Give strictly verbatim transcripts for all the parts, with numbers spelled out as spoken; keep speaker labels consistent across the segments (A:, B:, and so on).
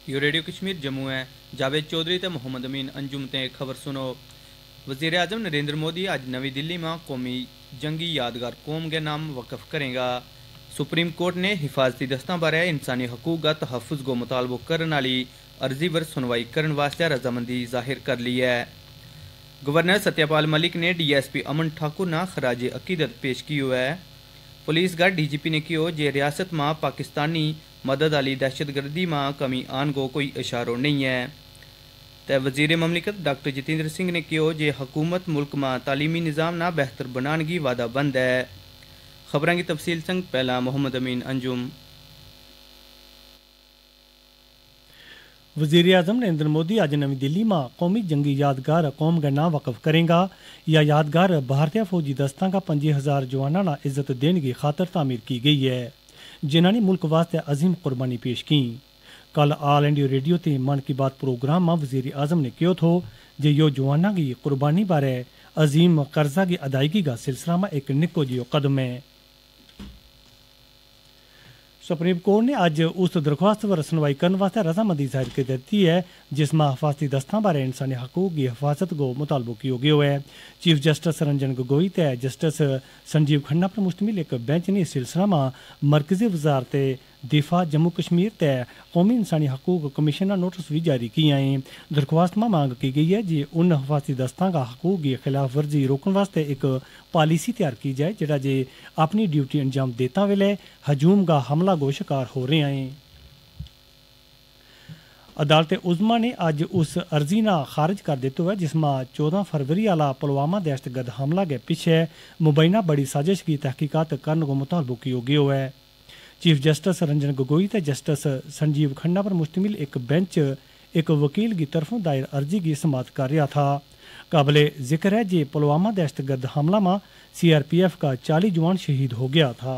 A: यो radio Kashmir Jammu है। जावेद चौधरी ते मोहम्मद अमीन अंजुम ते खबर सुनो। वज़ीर आज़म नरेंद्र मोदी आज नवी दिल्ली में कौमी जंगी यादगार कौम के नाम वक़फ़ करेगा। सुप्रीम कोर्ट ने हिफाजती दस्तां बारे इंसानी हकूक का तहफ़्फ़ुज़ को मुतालबो करने वाली अर्जी पर सुनवाई करने वास्ते रजामंदी जाहिर कर ली है। गवर्नर सत्यपाल मलिक ने D S P Aman Thakur ना खराज अकीदत पेश की है। पुलिस का डी जी पी ने कियो जे रियासत में पाकिस्तानी मदद वाली दहशत गर्दी में कमी आन को कोई इशारो नहीं है। तो वजीर ममलिकत डॉक्टर जितेंद्र सिंह ने कियो जे हुकूमत मुल्क में तालीमी निज़ाम ना बेहतर बनाने की वादा बंद है। खबरों की तफसील संग पहला मोहम्मद अमीन अंजुम।
B: वज़ीर आज़म नरेंद्र मोदी आज नवी दिल्ली में कौमी जंगी यादगार कौम का नाम वक़फ़ करेगा। यह यादगार भारतीय फौजी दस्ता का पंजी हजार जवाना ना इज्जत देने की खातर तामीर की गई है, जिन्हों ने मुल्क वास्ते अजीम कुर्बानी पेश की। कल ऑल इंडिया रेडियो ते मन की बात प्रोग्राम में वज़ीर आज़म ने कहो थो जे यो जवाना की कुर्बानी बारे अजीम कर्जा की अदायगी का सिलसिला में एक निको जियो कदम है। सुप्रीम कोर्ट ने आज उस दरख्वास्त पर सुनवाई करने वास्ते रजामंदी जाहिर कर दी है जिसमें हिफाजती दस्तां बारे इंसानी हकूक की हिफाजत को मुतालबो किया गया है। चीफ जस्टिस रंजन गोगोई ते जस्टिस संजीव खन्ना पर मुश्तमिल एक बेंच ने इस सिलसिला में मरकजी वजारत दिफा जम्मू कश्मीर ते कौमी इंसानी हकूक कमीशन का नोटिस भी जारी किया है। दरख्वास्त में मांग की गई है कि उन हिफाजती दस्तां का हकूक की खिलाफ वर्जी रोकने वास्ते एक पॉलिसी तैयार की जाए जरा जे अपनी ड्यूटी अंजाम देता वेले हजूम का हमला को शिकार हो रहे हैं। अदालत उज़्मा ने आज उस अर्जी ना खारिज कर देते हुए जिसमें चौदह फरवरी वाला पुलवामा दहशतगर्द हमला के पीछे मुबैना बड़ी साजिश की तहकीकात करने को मुतालबो किया गया है। चीफ जस्टिस रंजन गोगोई ते जस्टिस संजीव खन्ना पर मुश्तमिल एक बेंच एक वकील की तरफों दायर अर्जी की समाअत कर रहा था। काबिले जिक्र है कि पुलवामा दहशतगर्द हमला में सी आर पी एफ का चालीस जवान शहीद हो गया था।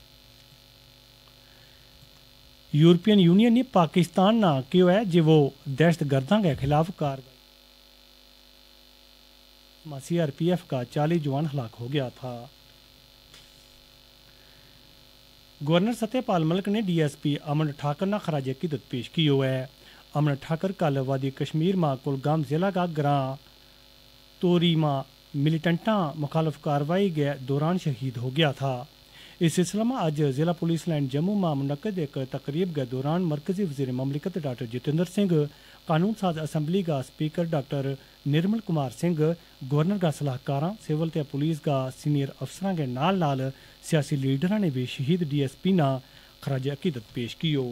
B: यूरोपियन यूनियन ने पाकिस्तान ना क्यों है जो वो दहशतगर्दों के खिलाफ कार्रवाई सी आर पी एफ का चालीस जवान हलाक हो गया था। गवर्नर सत्यपाल मलिक ने D S P Aman Thakur ना खराज अकीदत पेश की है। अमन ठाकर कल वादी कश्मीर में कुलगाम जिला का ग्रां तोरी में मिलिटेंटा मुखालफ कार्रवाई के दौरान शहीद हो गया था। इस सिलसिले में आज जिला पुलिस लाइन जम्मू में मुनक्कद एक तकरीब के दौरान मरकजी वज़ीर ममलिकत डॉक्टर जितेंद्र सिंह, कानून साज असम्बली का speaker doctor Nirmal Kumar Singh, governor का सलाहकार, सिविल ते पुलिस का सीनियर अफसरां के नाल नाल सियासी लीडरां ने भी शहीद डी एस पी ना खराज अकीदत पेश कियो।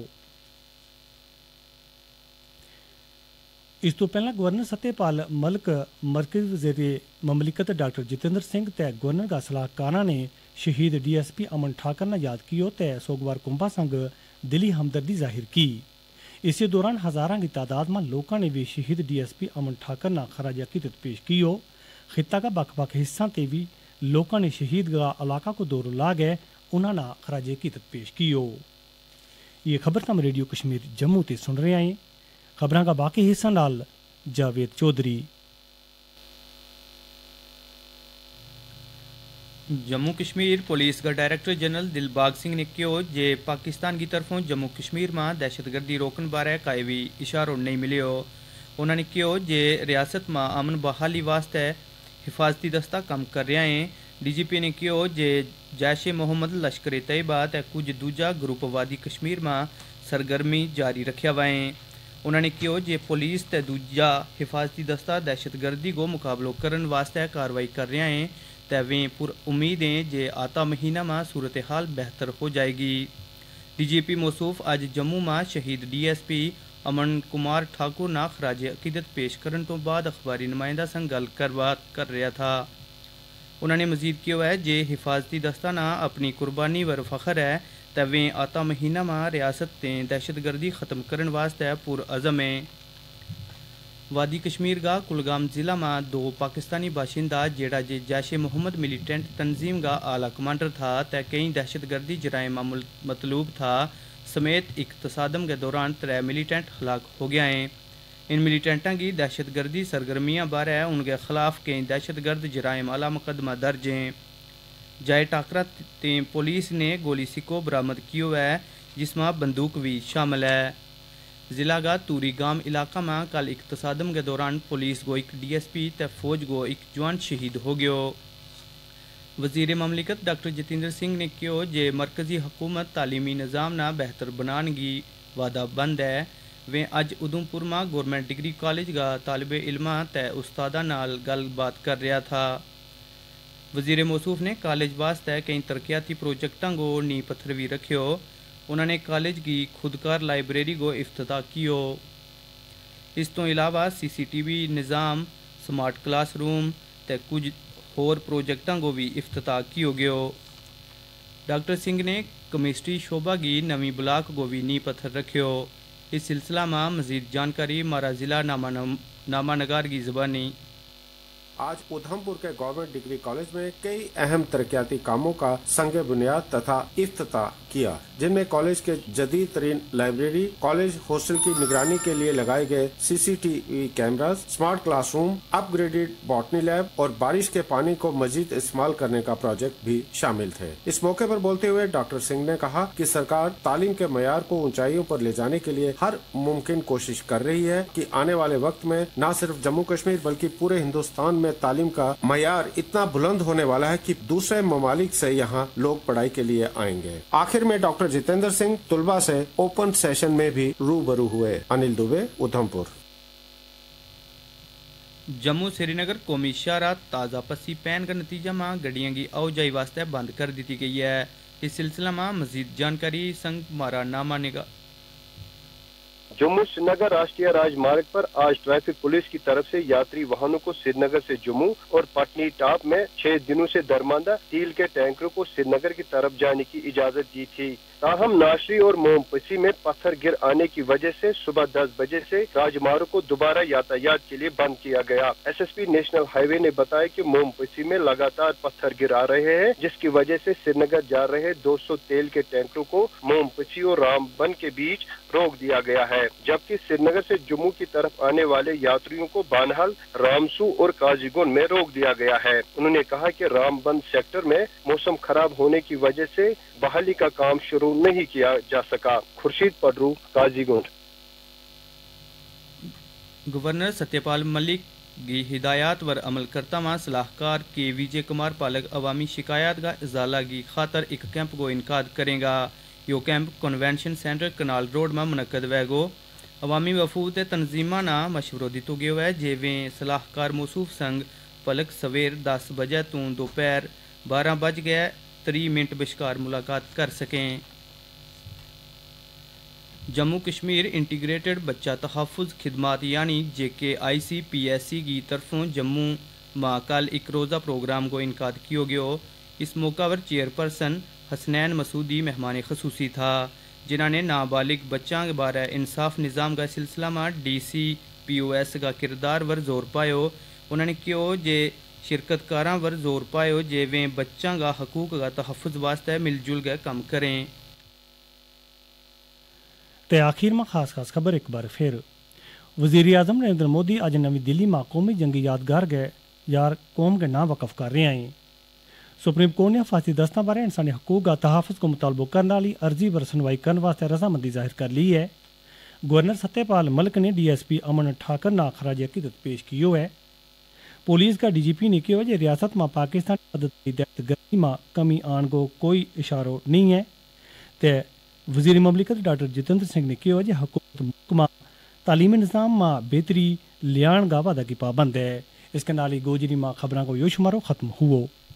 B: इस तो पहला गवर्नर सत्यपाल मलिक, मरकजी वज़ीर ममलिकत डॉक्टर जितेंद्र सिंह ते गवर्नर का सलाहकारा ने शहीद D S P Aman Thakur ने याद कियो ते सोगवार कुंभा संग दिली हमदर्दी जाहिर की। इसी दौरान हजारों की तादाद में लोगों ने भी शहीद D S P Aman Thakur ना खराज अकीदत पेश कियो। खिता का बख बख हिस्सा ते भी लोगों ने शहीद का इलाका को दौर ला गए उन्होंने खराज अकीदत पेश कियो। ये खबर तम रेडियो कश्मीर जम्मू ते सुन रहे हैं। खबरों का बाकी हिस्सा नाल जावेद चौधरी।
A: जम्मू कश्मीर पुलिस का डायरेक्टर जनरल दिलबाग सिंह ने कहो जे पाकिस्तान की तरफों जम्मू कश्मीर में दहशतगर्दी रोकने बारे कोई भी इशारो नहीं मिले। उन्होंने कहो जे रियासत में अमन बहाली वास्ते हिफाजती दस्ता काम कर रहा है। डी जी पी ने कहो जे जैश ए मोहम्मद लश्कर तैयबा ते कुछ दूजा ग्रुप वादी कश्मीर में सरगर्मी जारी रखा हुआ है। उन्होंने कहो जे पुलिस ते दूजा हिफाजती दस्ता दहशतगर्दी को मुकाबलो करने वास्ते कार्रवाई कर रहा है ते वे पुर उम्मीद हैं जे आता महीना में सूरत हाल बेहतर हो जाएगी। डी जी पी मौसूफ आज जम्मू में शहीद D S P Aman Kumar Thakur ना खराज अकीदत पेश करने तो बाद अखबारी नुमाइंदा संग गल कर बात कर रहा था। उन्होंने मजीद किया है जे हिफाजती दस्ता ना अपनी कुर्बानी वर फखर है ते वे आता महीना में रियासत ते दहशतगर्दी ख़त्म करने वास्ते पुर अज़म है। वादी कश्मीर का कुलगाम जिला में दो पाकिस्तानी बाशिंदा जेड़ा जे जैश ए मोहम्मद मिलिटेंट तंजीम का आला कमांडर था ते कई दहशतगर्दी जराइम मतलूब था समेत एक तसादम के दौरान त्रै मिलिटेंट हलाक हो गया हैं। इन मिलिटेंटा की दहशतगर्दी सरगर्मियां बारे उनके खिलाफ कई दहशतगर्द जराइम आला मुकदमा दर्ज हैं। जाए टाकरा ते पुलिस ने गोली सिक्को बरामद किया है जिसमें बंदूक भी शामिल है। ضلع کا توری گام علاقہ میں کل ایک تصادم کے دوران پولیس گو ایک ڈی ایس پی تے فوج گو ایک جوان شہید ہو گیو۔ وزیر مملکت ڈاکٹر جتیندر سنگھ نے کہو جے مرکزی حکومت تعلیمی نظام نہ بہتر بنان کی وعدہ بند ہے۔ وہ اج ادھمپور میں گورنمنٹ ڈگری کالج کا طالب علماں تے استاداں نال گل بات کر رہا تھا۔ وزیر موصوف نے کالج واسطے کئی ترقیاتی پروجیکٹاں کو نی پتھر بھی رکھیو۔ انہوں نے کالج کی خودکار لائبریری کو افتتاح کیو۔ اس تو علاوہ سی سی ٹی وی نظام، سمارٹ کلاس روم تے کچھ ہور پروجیکٹاں کو بھی افتتاح کیو گیو۔ ڈاکٹر سنگھ نے کیمسٹری شعبہ کی نویں بلاک کو بھی نی پتھر رکھیو۔ اس سلسلہ میں مزید جانکاری مارا ضلع نامہ نگار کی زبانی۔
C: آج ادھمپور کے گورنمنٹ ڈگری کالج میں کئی اہم ترقیاتی کاموں کا سنگ بنیاد تتھا افتتاح کیا، جن میں کالج کے جدید ترین لائبریری، کالج ہاسٹل کی نگرانی کے لیے لگائے گئے C C T V cameras, smart class room, upgraded botany lab اور بارش کے پانی کو مزید استعمال کرنے کا پروجیکٹ بھی شامل تھے۔ اس موقع پر بولتے ہوئے ڈاکٹر سنگھ نے کہا کہ سرکار تعلیم کے معیار کو اونچائیوں پر لے جانے کے لیے ہر ممکن کوشش کر رہی ہے کہ آنے والے وقت میں نہ صرف جموں کشمیر بلکہ پورے ہندوستان میں تعلیم کا معیار اتنا بلند ہونے والا ہے کہ دوسرے ممالک سے یہاں لوگ پڑھائی کے لیے آئیں گے۔ آخر میں ڈاکٹر جتیندر سنگھ طلباء سے اوپن سیشن میں بھی روبرو ہوئے۔ انل دوبے، ادھمپور۔
A: جموں سری نگر قومی شاہراہ تازہ پسی پین کا نتیجہ میں گڈیاں کی آؤ جائی واسطے بند کر دیتی گئی ہے۔ اس سلسلہ میں مزید جانکاری سنگ مارا نامہ نگار۔
D: جموں سری نگر راشٹریہ راج مارگ پر آج ٹریفک پولیس کی طرف سے یاتری واہنوں کو سری نگر سے جموں اور پٹنی ٹاپ میں چھ دنوں سے درماندہ تیل کے ٹینکروں کو سری نگر کی طرف جانے کی اجازت دی تھی۔ تاہم ناشری اور موم پسی میں پتھر گر آنے کی وجہ سے صبح دس بجے سے راج مارگ کو دوبارہ یاتایات کے لیے بند کیا گیا۔ S S P national highway وے نے بتایا کہ موم پسی میں لگاتار پتھر گر آ رہے ہیں، جس کی وجہ سے سری نگر جا رہے دو سو تیل کے ٹینکروں کو موم پسی اور رام بن کے بیچ روک دیا گیا ہے، جبکہ سری نگر سے جموں کی طرف آنے والے یاتریوں کو بانہل، رامسو اور کازی گنڈ میں روک دیا گیا ہے۔ انہوں نے کہا کہ رام بند سیکٹر میں موسم خراب ہونے کی وجہ سے بحالی کا کام شروع نہیں کیا جا سکا۔ خورشید پڈرو، کازی گنڈ۔
A: گورنر ستیہ پال ملک کی ہدایات پر عمل کرتا ہوا صلاحکار کے وجے کمار پالک عوامی شکایات کا ازالہ کی خاطر ایک کیمپ کو انعقاد کرے گا۔ یہ camp convention centre canal road میں منعقد ہوئے گو۔ عوامی وفود تنظیمہ نا مشورہ دیتو گیا ہے جیویں صلاحکار موصوف سنگ پلک سویر دس بجے تو دوپہر بارہ بج گئے تری منٹ بشکار ملاقات کر سکیں۔ جموں کشمیر انٹیگریٹڈ بچہ تحفظ خدمات یعنی جے کے آئی سی پی ایس سی کی طرفوں جموں میں کل ایک روزہ پروگرام کو انعقاد کیا گیا۔ اس موقع پر چیئر پرسن حسنین مسعودی مہمان خصوصی تھا، جنہوں نے نابالغ بچوں کے بارے انصاف نظام کا سلسلہ میں ڈی سی پی او ایس کا کردار پر زور پایو۔ انہوں نے کہو جے شرکت کاراں پر زور پایو جے وہ بچوں کا حقوق کا تحفظ واسطے مل جل کے کام کریں۔
B: تے آخر میں خاص خاص خبر ایک بار پھر۔ وزیر اعظم نریندر مودی آج نئی دلی میں قومی جنگی یادگار گئے یار قوم کے نام وقف کر رہے ہیں۔ سپریم کورٹ نے فاسدی دستاں بارے انسانی حقوق کا تحفظ کو مطالبہ کرنے والی عرضی پر سنوائی کرنے واسطے رضامندی ظاہر کر لی ہے۔ گورنر ستیہ پال ملک نے ڈی ایس پی امن ٹھاکر نہ خراج عقیدت پیش کی ہے۔ پولیس کا ڈی جی پی نے کہا کہ ریاست میں پاکستان مدد دہشت گردی میں کمی آن کو کوئی اشارہ نہیں ہے۔ تے وزیر مملکت ڈاکٹر جتیندر سنگھ نے کہا کہ حکومت محکمہ تعلیمی نظام میں بہتری لیان کا وعدہ کی پابند ہے۔ اس کے نال ہی گوجری ماں خبروں کو یو شمارو ختم ہو۔